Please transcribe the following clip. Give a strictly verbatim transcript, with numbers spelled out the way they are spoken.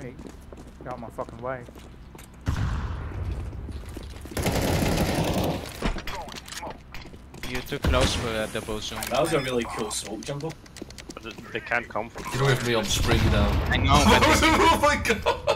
Hey, get out my fucking way. You're too close for that double zoom. That was a really cool smoke jumble. But they can't come from. Get away from me, I'm springing down. I know, but Oh my god!